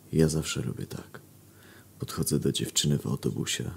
Ja zawsze robię tak. Podchodzę do dziewczyny w autobusie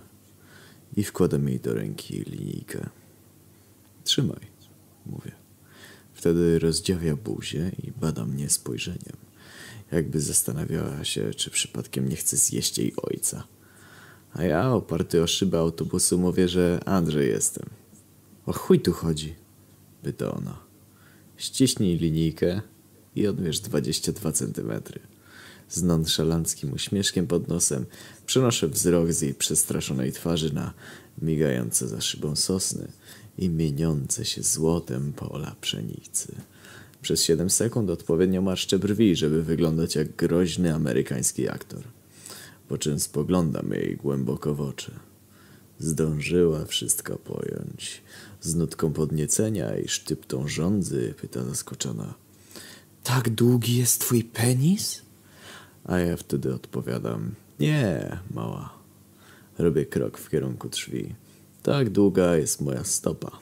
i wkładam jej do ręki linijkę. Trzymaj, mówię. Wtedy rozdziawia buzię i bada mnie spojrzeniem, jakby zastanawiała się, czy przypadkiem nie chce zjeść jej ojca. A ja, oparty o szybę autobusu, mówię, że Andrzej jestem. O chuj tu chodzi? Pyta ona. Ściśnij linijkę i odmierz 22 centymetry. Z nonszalanckim uśmieszkiem pod nosem przenoszę wzrok z jej przestraszonej twarzy na migające za szybą sosny i mieniące się złotem pola pszenicy. Przez 7 sekund odpowiednio marszczę brwi, żeby wyglądać jak groźny amerykański aktor. Po czym spoglądam jej głęboko w oczy. Zdążyła wszystko pojąć. Z nutką podniecenia i sztyptą żądzy pyta zaskoczona. Tak długi jest twój penis? A ja wtedy odpowiadam. Nie, mała. Robię krok w kierunku drzwi. Tak długa jest moja stopa.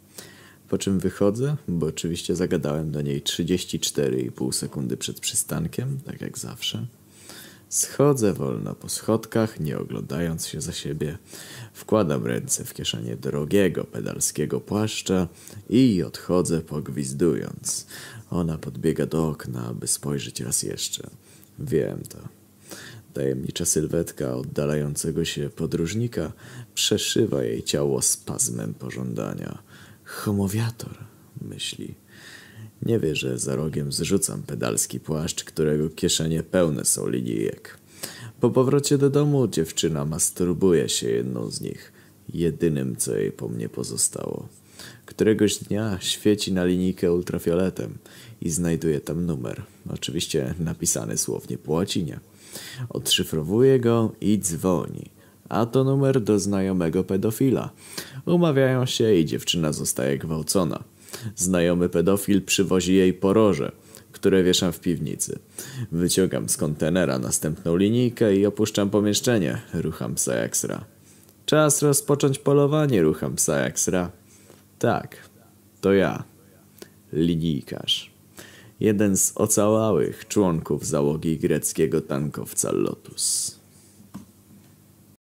Po czym wychodzę, bo oczywiście zagadałem do niej 34,5 sekundy przed przystankiem, tak jak zawsze. Schodzę wolno po schodkach, nie oglądając się za siebie. Wkładam ręce w kieszenie drogiego pedalskiego płaszcza i odchodzę pogwizdując. Ona podbiega do okna, aby spojrzeć raz jeszcze. Wiem to. Tajemnicza sylwetka oddalającego się podróżnika przeszywa jej ciało spazmem pożądania. Homowiator, myśli. Nie wie, że za rogiem zrzucam pedalski płaszcz, którego kieszenie pełne są linijek. Po powrocie do domu dziewczyna masturbuje się jedną z nich, jedynym, co jej po mnie pozostało. Któregoś dnia świeci na linijkę ultrafioletem i znajduje tam numer, oczywiście napisany słownie po łacinie. Odszyfrowuje go i dzwoni, a to numer do znajomego pedofila. Umawiają się i dziewczyna zostaje gwałcona. Znajomy pedofil przywozi jej poroże, które wieszam w piwnicy. Wyciągam z kontenera następną linijkę i opuszczam pomieszczenie. Rucham psa jak sra. Czas rozpocząć polowanie, rucham psa jak sra. Tak, to ja. Linijkarz. Jeden z ocalałych członków załogi greckiego tankowca Lotus.